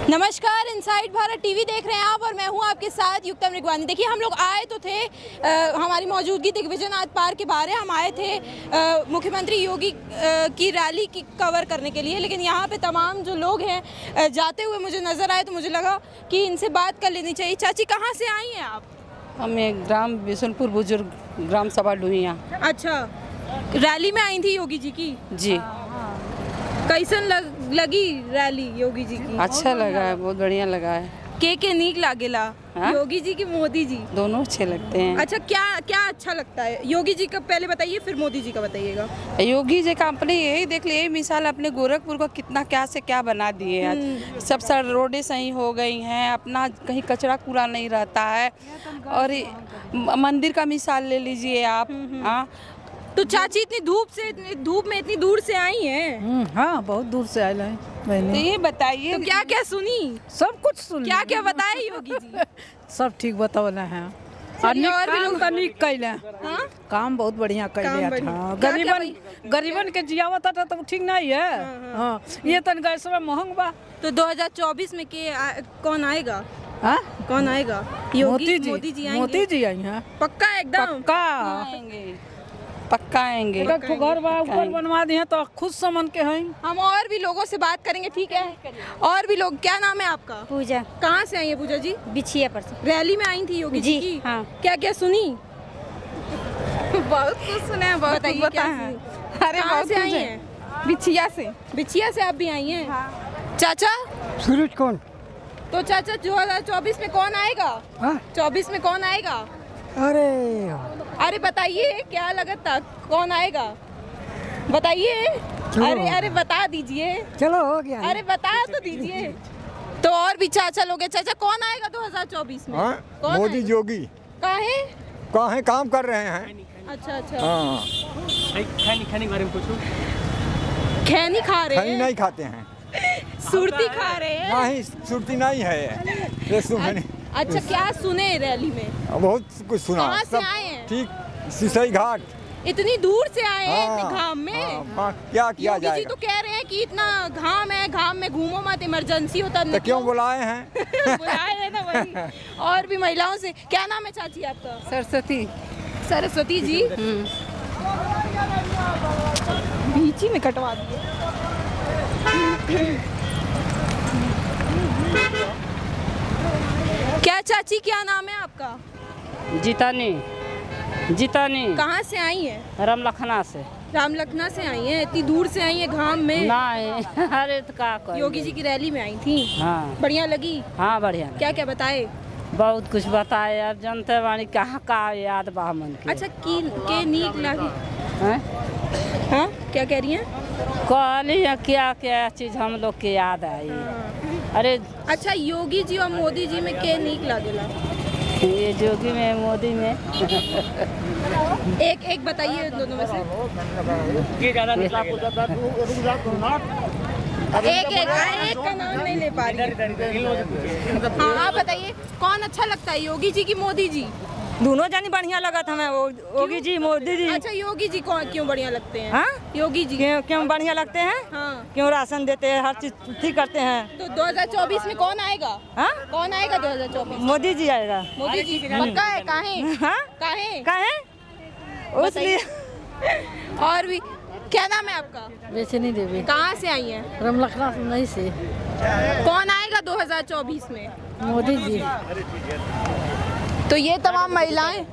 नमस्कार, inside Bharat TV देख रहे हैं आप और मैं हूं आपके साथ युक्ता मृगवानी। देखिए, हम लोग आए तो थे हमारी मौजूदगी दिग्विजयनाथ पार्क के बाहर है। हम आए थे मुख्यमंत्री योगी की रैली की कवर करने के लिए, लेकिन यहां पे तमाम जो लोग हैं जाते हुए मुझे नज़र आए तो मुझे लगा कि इनसे बात कर लेनी चाहिए। चाची, कहाँ से आई हैं आप? हमें ग्राम बिशनपुर बुजुर्ग ग्राम सभा डुहिया। अच्छा, रैली में आई थी योगी जी की? जी। कैसन लगी रैली योगी जी की? अच्छा लगा है, बहुत बढ़िया लगा है। के नीक लागेला? योगी जी की मोदी जी? दोनों अच्छे लगते हैं। अच्छा, क्या क्या अच्छा लगता है योगी जी का? पहले बताइए, फिर मोदी जी का बताइएगा। योगी जी का अपने यही देख लिए, यही मिसाल अपने गोरखपुर को कितना क्या से क्या बना दिए आज। सब सर रोडें सही हो गई हैं, अपना कहीं कचरा कूड़ा नहीं रहता है। और मंदिर का मिसाल ले लीजिए आप। हाँ, तो चाची इतनी धूप में इतनी दूर से आई हैं? हाँ, बहुत दूर से आए हैं। तो ये बताइए, तो क्या क्या सुनी? सब कुछ सुन। क्या क्या बताए योगी जी? सब ठीक बतावला है। और भी लोग तो निक कैले। हाँ? काम बहुत बढ़िया कैले। हाँ, गरीबन के जियावत था तो ठीक नहीं है। हाँ, ये तन गैस में महंग बा। तो 2024 में कौन आएगा? हाँ? कौन आएगा? योगी मोदी जी आएंगे? मोदी जी आई हैं। पक्का? एकदम पक्का आएंगे। घर ऊपर बनवा दिए तो खुद समन के हैं। हम और भी लोगों से बात करेंगे, ठीक है? और भी लोग। क्या नाम है आपका? पूजा। कहाँ से आई है पूजा जी? बिछिया पर से। रैली में आई थी योगी जी की? हाँ। क्या क्या सुनी? बहुत कुछ सुने हैं, बहुत कुछ पता है। अरे कहाँ से आई हैं? बिछिया से। बिछिया से आप भी आई हैं? हाँ। चाचा सूरज कौन? तो चाचा 2024 में कौन आएगा? 24 में कौन आएगा? अरे बताइए, क्या लगता कौन आएगा? बताइए। अरे बता दीजिए। चलो, हो गया। अरे बता तो दीजिए। तो और भी चाचा लोग हैं। चाचा, कौन आएगा 2024 में? कौन मोदी आएगा? योगी। कहाँ है? काम कर रहे हैं। अच्छा। हाँ। खैनी के बारे में पूछो। खैनी खा रहे हैं? नहीं खाते हैं। सुरती खा रहे हैं? नहीं, सुरती नहीं है। अच्छा, क्या सुने रैली में? बहुत कुछ सुना। कहाँ से आए हैं? ठीक, सिसई घाट। इतनी दूर से आए हैं? हाँ, इतने घाम में? हाँ, क्या किया जाएगा? योगी जी तो कह रहे हैं कि इतना घाम है, घाम में घूमो मत, इमरजेंसी होता। तो क्यों बुलाए हैं? बुलाए हैं ना, वही। और भी महिलाओं से। क्या नाम है चाची आपका? सरस्वती जी। बीच ही में कटवा दिए। क्या चाची, क्या नाम है आपका? जीतानी। कहाँ से आई हैं? रामलखना से। रामलखना से आई हैं? इतनी दूर से आई हैं घाम में? नहीं, अरे तो क्या करें। योगी जी की रैली में आई थी? हाँ। बढ़िया लगी? हाँ, बढ़िया। क्या क्या बताए? बहुत कुछ बताए। अब जनता वाणी कहाँ का याद बा मन के। अच्छा, के नीक लगी? हाँ, क्या कह रही हैं? कहली है क्या क्या चीज हम लोग के याद आई। अरे अच्छा, योगी जी और मोदी जी में के नीक लगेला? ये योगी में मोदी में एक बताइए दोनों में से। एक का नाम नहीं ले पा रही। हाँ, आप बताइए, कौन अच्छा लगता है, योगी जी की मोदी जी? दोनों जानी बढ़िया लगा था। मैं योगी जी मोदी जी। अच्छा, योगी जी क्यों बढ़िया लगते हैं? हाँ? योगी जी क्यों बढ़िया लगते हैं? हाँ। क्यों राशन देते हैं, हर चीज ठीक करते हैं। तो 2024 में कौन आएगा? हाँ? कौन आएगा 2024? मोदी जी आएगा। मोदी जी पक्का है? हाँ? काहे? इसलिए। और भी। क्या नाम है आपका? बेचैनी देवी। कहाँ से आई हैं? रामलखना नहीं से। कौन आएगा 2024 में? मोदी जी। तो ये तमाम महिलाएं,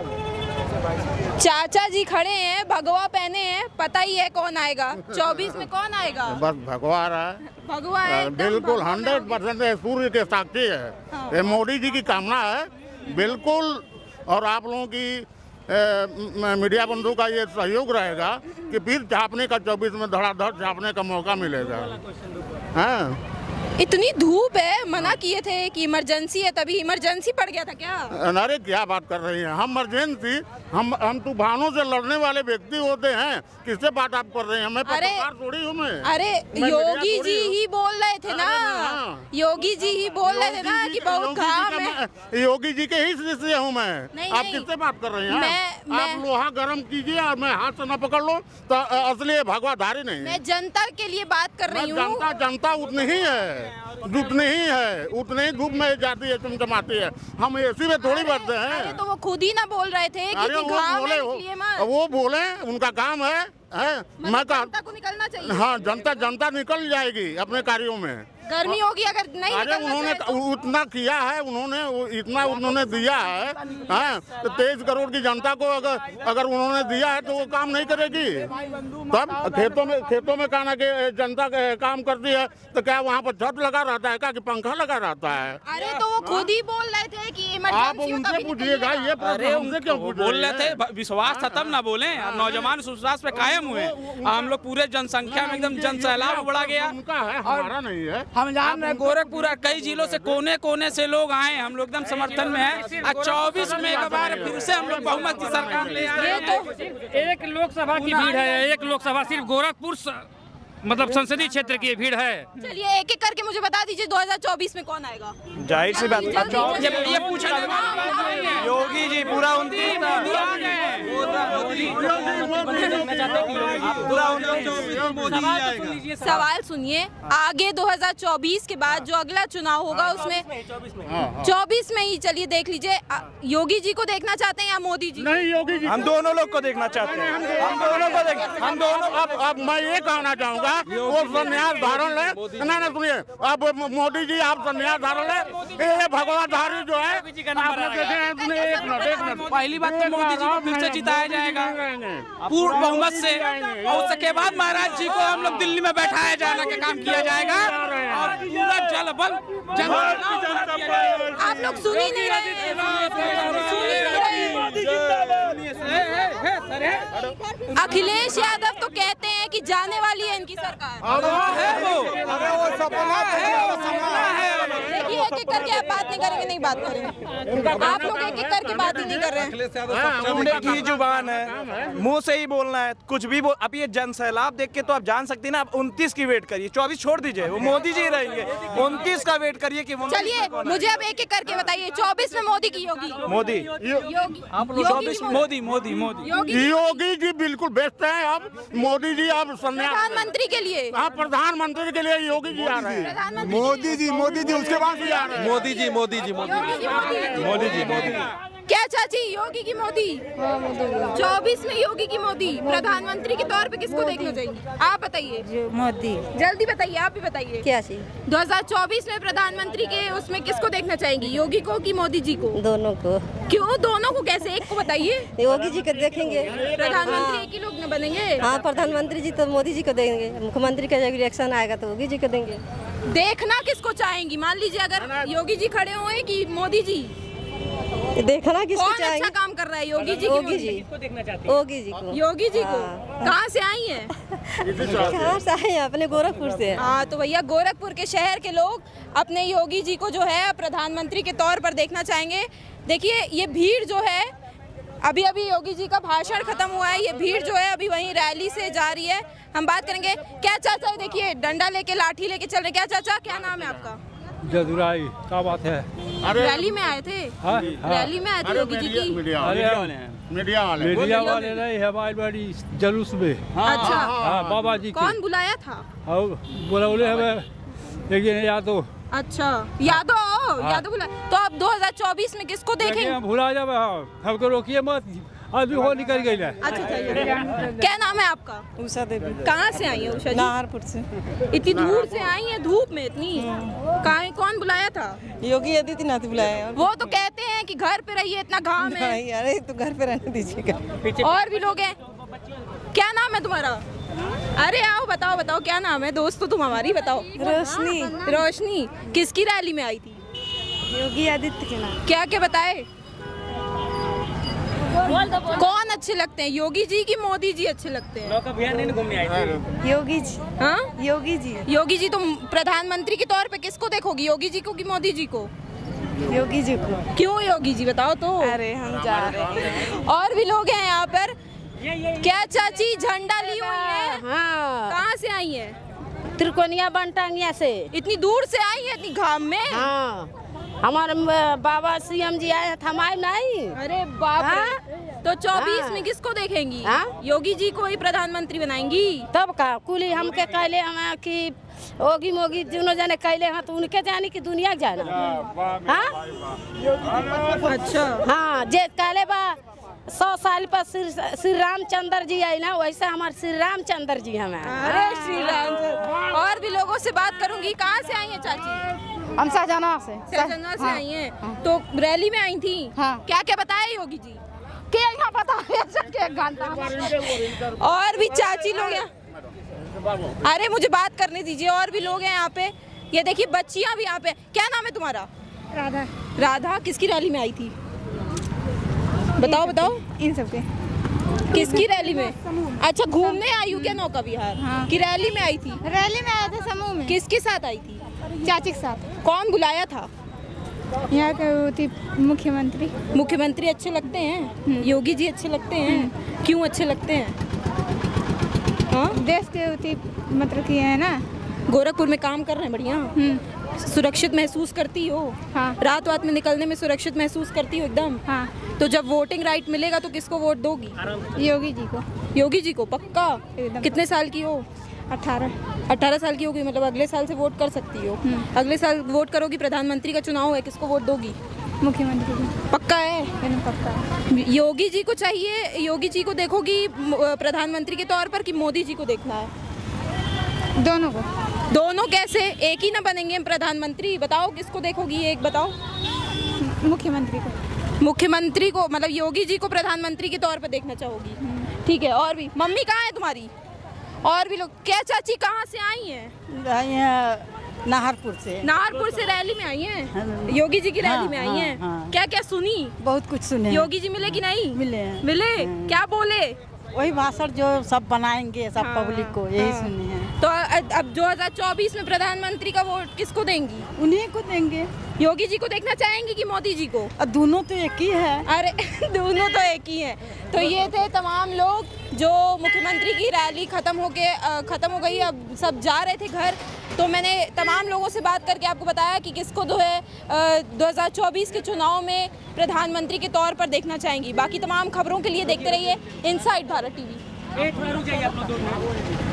चाचा जी खड़े हैं, भगवा पहने हैं, पता ही है कौन आएगा 24 में। कौन आएगा? बस भगवा रहा है। भगवा है बिल्कुल 100% सूर्य के साक्षी है। हाँ। ये मोदी जी की कामना है बिल्कुल। और आप लोगों की मीडिया बंधु का ये सहयोग रहेगा कि फिर छापने का 24 में धड़ाधड़ छापने का मौका मिलेगा। हाँ, इतनी धूप है, मना किए थे कि इमरजेंसी है, तभी इमरजेंसी पड़ गया था क्या? अरे क्या बात कर रही हैं? हम इमरजेंसी, हम तूफानों से लड़ने वाले व्यक्ति होते हैं। किससे बात आप कर रहे हैं? मैं पत्रकार थोड़ी हूँ। अरे योगी जी ही बोल रहे थे ना। योगी जी ही बोल रहे थे ना कि बहुत घाम है। योगी जी के ही शिष्य हूँ मैं। आप किससे बात कर रहे हैं? आप लोहा गर्म कीजिए और मैं हाथ से न पकड़ लो तो असली भगवाधारी नहीं। मैं जनता के लिए बात कर रही हूँ। जनता उतनी ही है, उतनी ही धूप में जाती है, चमचमाती है। हम एसी में थोड़ी बैठते हैं। अरे तो वो खुद ही ना बोल रहे थे कि घाम है इसलिए मत। वो बोले, उनका काम है मैं जनता को निकलना चाहिए। हाँ, जनता निकल जाएगी अपने कार्यों में। गर्मी होगी अगर नहीं अरे उन्होंने उतना किया है, इतना उन्होंने दिया है, तो 23 करोड़ की जनता को अगर उन्होंने दिया है तो वो काम नहीं करेगी। तब खेतों में कहना कि जनता काम करती है तो क्या वहाँ पर छत लगा रहता है क्या कि पंखा लगा रहता है? अरे तो वो खुद ही बोल रहे थे कि आप उनसे पूछिएगा, ये हमसे क्यों बोल रहे थे? विश्वास था तब ना बोले। नौजवान विश्वास पे कायम हुए। हम लोग पूरे जनसंख्या में एकदम जनसैलाब बढ़ा गया। उनका है, हमारा नहीं है। हम जान रहे गोरखपुर कई जिलों से कोने कोने से लोग आए, हम लोग एकदम समर्थन में हैं। 24 में एक बार फिर से हम लोग बहुमत की सरकार ले आए। तो एक लोकसभा की भीड़ है, एक लोकसभा सिर्फ गोरखपुर मतलब संसदीय क्षेत्र की भीड़ है। चलिए एक एक करके मुझे बता दीजिए 2024 में कौन आएगा? जाहिर सी बात ये पूछा योगी जी पूरा 29 सवाल सुनिए, आगे 2024 के बाद जो अगला चुनाव होगा उसमें 24 में ही, चलिए देख लीजिए, योगी जी को देखना चाहते हैं या मोदी जी? नहीं, योगी जी। हम दोनों लोग को देखना चाहते हैं। हम दोनों। अब मैं ये कहना चाहूँगा, वो संन्यास धारण ले। नहीं सुनिए, अब मोदी जी आप संन्यास धारण ले। ये भगवाधारी जो है आपने देखे हैं। एक मिनट, पहली बात तो मोदी जी को फिर से जिताया जाएगा पूर्ण बहुमत से, और उसके बाद महाराज जी को हम लोग दिल्ली में बैठाया जाने का काम किया जाएगा और पूरा जल बल आप लोग सुन ही नहीं रहे। अखिलेश यादव तो कहते हैं कि जाने वाली है इनकी सरकार। देखिए एक एक करके आप बात नहीं करेंगे, नहीं बात करेंगे आप लोग, एक एक करके बात ही नहीं कर रहे हैं। उम्र की जुबान है, मुंह से ही बोलना है, कुछ भी बोल। अब ये जनसैलाब देख के तो आप जान सकती हैं ना। आप 29 की वेट करिए, 24 छोड़ दीजिए, वो मोदी जी रहेंगे। 29 का वेट करिए कि चलिए मुझे अब एक एक करके बताइए, 24 में मोदी की योगी? मोदी योगी जी बिल्कुल बेस्ट है। अब मोदी जी अब प्रधानमंत्री के लिए, हाँ, प्रधानमंत्री के लिए योगी जी आ रहे हैं। मोदी जी उसके बाद भी आ रहे हैं। मोदी जी। क्या चाची, योगी की मोदी? 24 में योगी की मोदी प्रधानमंत्री के तौर पे किसको देखना चाहिए? आप बताइए। मोदी। जल्दी बताइए, आप भी बताइए। क्या चाहिए? 2024 में प्रधानमंत्री के उसमें किसको देखना चाहेंगी, योगी को कि मोदी जी को? दोनों को। क्यों दोनों को? कैसे? एक को बताइए। योगी जी को देखेंगे। प्रधानमंत्री एक ही लोग न बनेंगे? हाँ, प्रधानमंत्री जी तो मोदी जी को देंगे। मुख्यमंत्री का जब इलेक्शन आएगा तो योगी जी को देंगे। देखना किसको चाहेंगी? मान लीजिए अगर योगी जी खड़े हुए कि मोदी जी, देखना किसको चाहेंगे? अच्छा काम कर रहा है योगी जी? योगी जी को देखना चाहते हैं। योगी जी को। योगी जी को। कहाँ से आई हैं? कहाँ से आई हैं? अपने गोरखपुर से। हाँ तो भैया गोरखपुर के शहर के लोग अपने योगी जी को जो है प्रधानमंत्री के तौर पर देखना चाहेंगे। देखिए ये भीड़ जो है, अभी अभी योगी जी का भाषण खत्म हुआ है, ये भीड़ जो है अभी वहीं रैली से जा रही है। हम बात करेंगे। क्या चाचा, देखिए डंडा लेके लाठी लेके चल रहे, क्या चाचा क्या नाम है आपका? जदुराई। क्या बात है? रैली में आए थे? रैली में आए थे योगी जी की? मीडिया वाले नहीं है, बड़ी जुलूस में। अच्छा हाँ, बाबा जी कौन बुलाया था? बोले हमें लेकिन यादव। अच्छा यादव बुला। तो अब 2024 में किसको देखेंगे? भुला जाए, हमको रोकिए मत, अभी हो निकल गई है। अच्छा क्या नाम है आपका? उषा देवी। कहाँ से आई है उषा जी? नाहरपुर से। इतनी दूर से आई है, धूप में इतनी? कौन बुलाया था? योगी आदित्यनाथ बुलाया। वो तो कहते हैं कि घर पे रहिए, इतना घाम है। अरे तो घर पे रहने दीजिएगा। और भी लोग हैं। क्या नाम है तुम्हारा? अरे आओ बताओ क्या नाम है? दोस्त तो तुम हमारी, बताओ। रोशनी। किसकी रैली में आई थी? योगी आदित्य के नाम। क्या क्या बताए? कौन अच्छे लगते हैं, योगी जी की मोदी जी अच्छे लगते हैं? योगी जी। हाँ योगी जी। योगी जी। तुम प्रधानमंत्री के तौर पे किसको देखोगी, योगी जी को कि मोदी जी को? योगी जी को। क्यों योगी जी, बताओ तो। अरे हम जा रहे हैं। और भी लोग हैं यहाँ पर। क्या चाची झंडा ली हुई है? हाँ। कहाँ से आई है? त्रिकोणिया बनटांगिया से। इतनी दूर से आई है, इतनी घाम में? हाँ, हमारे बाबा सीएम जी आए, हम आए नहीं। अरे बाप रे। तो 24 में किसको देखेंगी? योगी जी को ही प्रधानमंत्री बनाएंगी? तब का कुली हमके कहले हम कि ओगी मोगी दोनों जने कहले हैं तो उनके जाने की दुनिया जाना। हाँ अच्छा हाँ जे कहले बा 100 साल पर श्री रामचंद्र जी आई ना, वैसे हमारे श्री रामचंद्र जी हमें। अरे श्री राम। और भी लोगों से बात करूंगी। कहाँ से आई हैं चाची? हम शाहजहां से आई हैं। तो रैली में आई थी। क्या क्या बताया योगी जी? क्या यहाँ पता और भी चाची लोग हैं। अरे मुझे बात करने दीजिए। और भी लोग हैं यहाँ पे। ये देखिए बच्चियाँ भी यहाँ पे। क्या नाम है तुम्हारा? राधा। राधा किसकी रैली में आई थी? बताओ बताओ। इन सबके। किसकी रैली में? अच्छा घूमने आई हूँ क्या नौका विहार? हाँ। की रैली में आई थी? रैली में आया था समूह में। किसके साथ आई थी? चाची के साथ। कौन बुलाया था? यहाँ के मुख्यमंत्री। मुख्यमंत्री अच्छे लगते हैं? योगी जी अच्छे लगते हैं? क्यों अच्छे लगते हैं? हाँ देश के मतलब कि है ना, गोरखपुर में काम कर रहे हैं बढ़िया। सुरक्षित महसूस करती हो? हाँ। रात में निकलने में सुरक्षित महसूस करती हो एकदम? हाँ। तो जब वोटिंग राइट मिलेगा तो किसको वोट दोगी? योगी जी को। योगी जी को पक्का? कितने साल की हो? 18 साल की होगी, मतलब अगले साल से वोट कर सकती हो। अगले साल वोट करोगी। प्रधानमंत्री का चुनाव है, किसको वोट दोगी? मुख्यमंत्री को। पक्का है? पक्का। योगी जी को चाहिए? योगी जी को देखोगी प्रधानमंत्री के तौर पर कि मोदी जी को देखना है? दोनों को। दोनों कैसे? एक ही ना बनेंगे प्रधानमंत्री? बताओ किसको देखोगी? एक बताओ। मुख्यमंत्री को। मुख्यमंत्री को मतलब योगी जी को प्रधानमंत्री के तौर पर देखना चाहोगी? ठीक है। और भी मम्मी कहाँ है तुम्हारी? और भी लोग। क्या चाची कहाँ से आई हैं? नाहरपुर से। नाहरपुर से रैली में आई हैं? योगी जी की रैली में आई हैं? क्या क्या सुनी? बहुत कुछ सुने। योगी जी मिले कि नहीं? मिले। क्या बोले? वही भाषण जो सब बनाएंगे सब पब्लिक को, यही सुने हैं। तो अब 2024 में प्रधानमंत्री का वोट किसको देंगी? उन्हीं को देंगे। योगी जी को देखना चाहेंगी कि मोदी जी को? दोनों तो एक ही है। अरे दोनों तो एक ही है। तो ये थे तमाम लोग जो मुख्यमंत्री की रैली खत्म हो गई, अब सब जा रहे थे घर। तो मैंने तमाम लोगों से बात करके आपको बताया कि किसको 2024 के चुनाव में प्रधानमंत्री के तौर पर देखना चाहेंगी। बाकी तमाम खबरों के लिए देखते रहिए इनसाइड भारत टीवी।